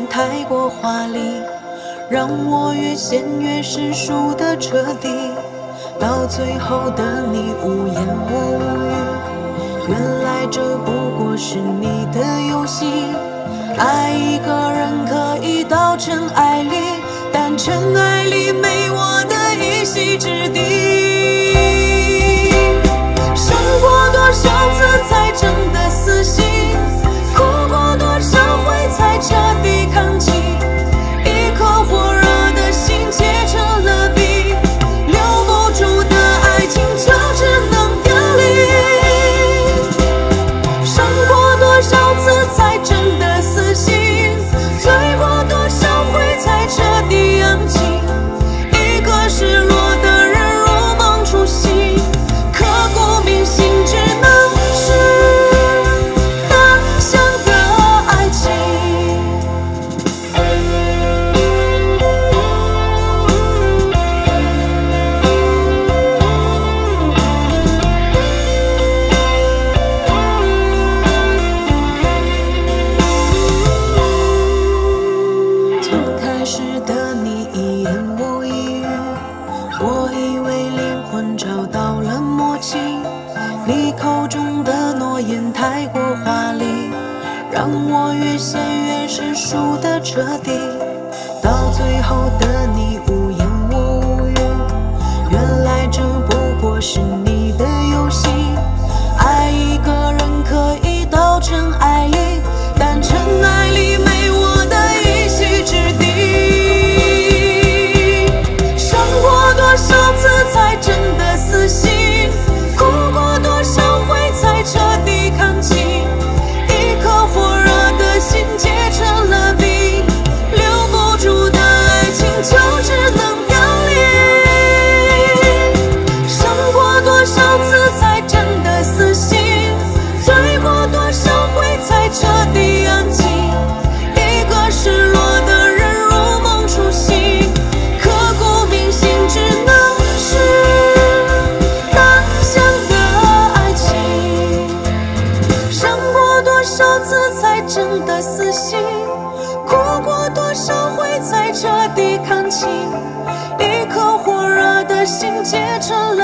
太过华丽，让我越陷越是输得彻底。到最后的你无言我无语，原来这不过是你的游戏。爱一个人可以到尘埃里，但尘埃里没我的一席之地。伤过多少次才真的死心，哭过多少回才彻底扛起。一颗火热的心结成了冰，留不住的爱情就只能凋零。伤过多少次才真的死心，醉过多少回才彻底扬起。一个失落的人如梦初醒，刻骨铭心只能是当下的爱情。从开始的你一言我一语，我以为灵魂找到了默契，你口中的诺言太过华丽，让我越陷越是输得彻底。到最后的你无言我无语，原来这不过是你的游戏。爱一个人可以到尘埃里，但尘埃里没我的一席之地。伤过多少次才真的死心，哭过多少回才彻底扛起。一颗火热的心结成了冰，留不住的爱情就只能凋零。伤过多少次才真的死心，醉过多少回才彻底扬起。一个失落的人如梦初醒，刻骨铭心只能是当下的爱情。伤过多少次才真的死心，哭过多少回才彻底扛起。一颗火热的心结成